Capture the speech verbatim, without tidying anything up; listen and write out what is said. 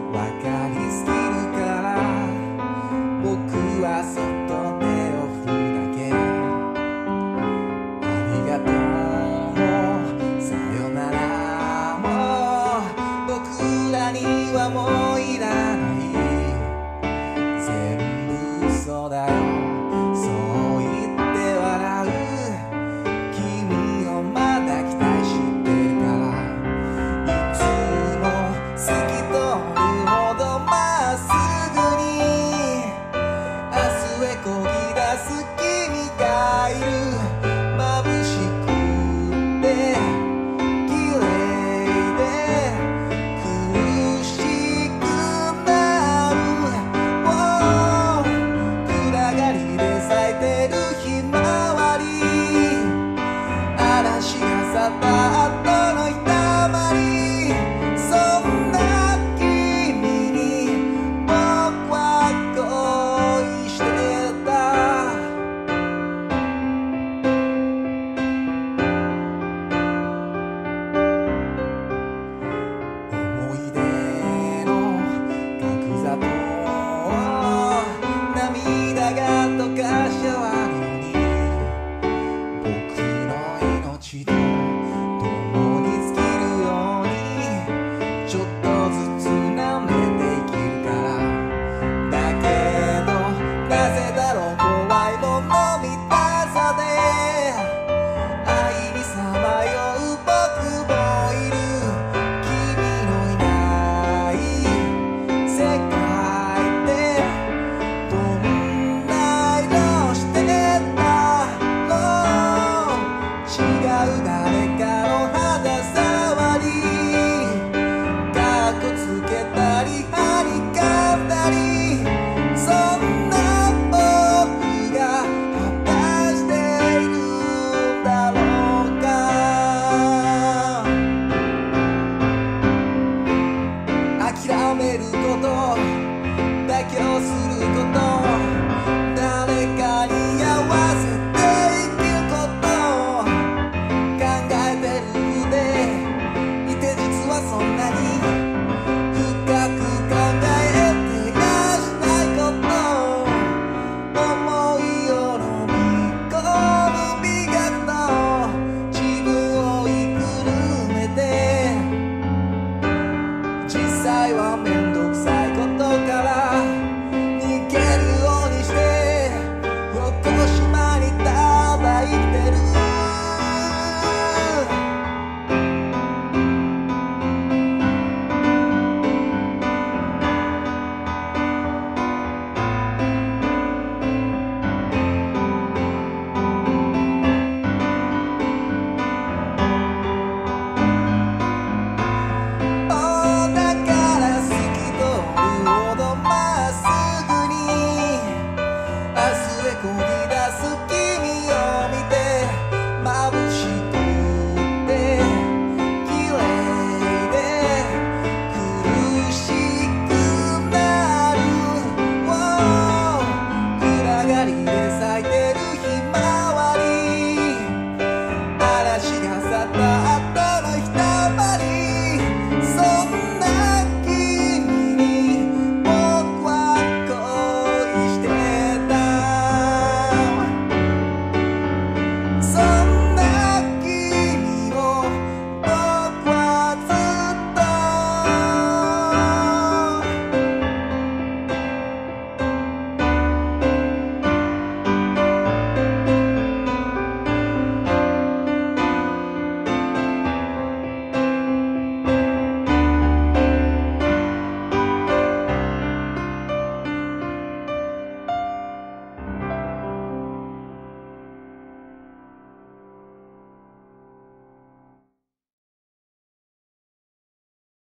分かりすぎるから僕はそっと手を振るだけ。ありがとうもさよならも僕らにはもういらない。全部嘘だよそう言って笑う君をまだ期待してるから。いつも透き通るほどまっすぐに明日へこぎ出す君がいる。眩しくて綺麗で苦しくなる。もう暗がりで咲いてるひまわり。嵐が去った後のひだまり。そんな君に僕は恋してた。思い出の角砂糖涙が溶かし合わるように僕の命と共に尽きるようにちょっとずつ舐めて生きるから。だけどなぜだろう怖いもの見たさで愛にさまよう僕もいる。君のいない世界でどんな色してたの。違う誰かの肌触りかっこつけたりはにかんだり。そんな僕が果たしているんだろうか。諦めること妥協すること誰かに合わせて生きること考えてるでいて実はそんなに深く考えてやしないこと。思いを飲み込む美学と自分をいくるめて実際は面